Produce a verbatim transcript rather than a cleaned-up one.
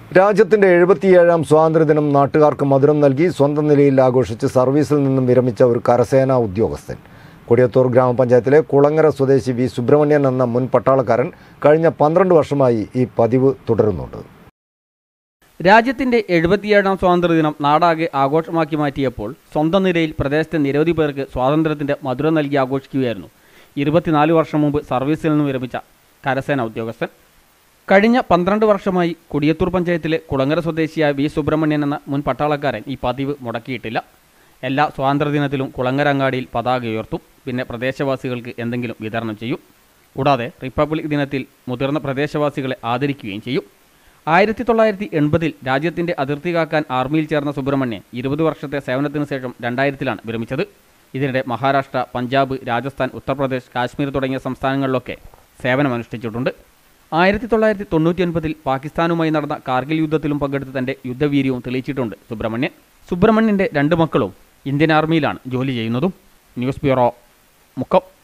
രാജ്യത്തിന്റെ എഴുപത്തിയേഴാം സ്വാതന്ത്ര്യദിനം നാട്ടുകാർക്ക് മധുരം നൽകി സ്വന്തം നിലയിൽ ആഘോഷിച്ച് സർവീസിൽ നിന്നും വിരമിച്ച ഒരു കരസേനാ ഉദ്യോഗസ്ഥൻ. കൊടിയത്തൂർ ഗ്രാമപഞ്ചായത്തിലെ കുളങ്ങര സ്വദേശി വി സുബ്രഹ്മണ്യൻ എന്ന മുൻ പട്ടാളക്കാരൻ കഴിഞ്ഞ പന്ത്രണ്ട് വർഷമായി ഈ പതിവ് തുടരുന്നുണ്ട്. രാജ്യത്തിന്റെ എഴുപത്തിയേഴാം സ്വാതന്ത്ര്യദിനം നാടാകെ ആഘോഷമാക്കി മാറ്റിയപ്പോൾ സ്വന്തം നിലയിൽ പ്രദേശത്തെ നിരവധി പേർക്ക് സ്വാതന്ത്ര്യത്തിന്റെ മധുരം നൽകി ആഘോഷിക്കുകയായിരുന്നു ഇരുപത്തിനാല് വർഷം മുമ്പ് സർവീസിൽ നിന്നും വിരമിച്ച കരസേനാ ഉദ്യോഗസ്ഥൻ. കഴിഞ്ഞ പന്ത്രണ്ട് വർഷമായി കൊടിയത്തൂർ പഞ്ചായത്തിലെ കുളങ്ങര സ്വദേശിയായ വി സുബ്രഹ്മണ്യൻ എന്ന മുൻ പട്ടാളക്കാരൻ ഈ പതിവ് മുടക്കിയിട്ടില്ല. എല്ലാ സ്വാതന്ത്ര്യദിനത്തിലും കുളങ്ങര അങ്ങാടിയിൽ പതാക ഉയർത്തും, പിന്നെ പ്രദേശവാസികൾക്ക് എന്തെങ്കിലും വിതരണം ചെയ്യും. കൂടാതെ റിപ്പബ്ലിക് ദിനത്തിൽ മുതിർന്ന പ്രദേശവാസികളെ ആദരിക്കുകയും ചെയ്യും. ആയിരത്തി തൊള്ളായിരത്തി എൺപതിൽ രാജ്യത്തിന്റെ അതിർത്തി കാക്കാൻ ആർമിയിൽ ചേർന്ന സുബ്രഹ്മണ്യൻ ഇരുപത് വർഷത്തെ സേവനത്തിനു ശേഷം രണ്ടായിരത്തിലാണ് വിരമിച്ചത്. ഇതിനിടെ മഹാരാഷ്ട്ര, പഞ്ചാബ്, രാജസ്ഥാൻ, ഉത്തർപ്രദേശ്, കാശ്മീർ തുടങ്ങിയ സംസ്ഥാനങ്ങളിലൊക്കെ സേവനമനുഷ്ഠിച്ചിട്ടുണ്ട്. ആയിരത്തി തൊള്ളായിരത്തി തൊണ്ണൂറ്റി ഒൻപതിൽ പാകിസ്ഥാനുമായി നടന്ന കാർഗിൽ യുദ്ധത്തിലും പങ്കെടുത്ത് തന്റെ യുദ്ധവീര്യവും തെളിയിച്ചിട്ടുണ്ട് സുബ്രഹ്മണ്യൻ. സുബ്രഹ്മണ്യന്റെ രണ്ട് മക്കളും ഇന്ത്യൻ ആർമിയിലാണ് ജോലി ചെയ്യുന്നതും. News bureau, Mukkam.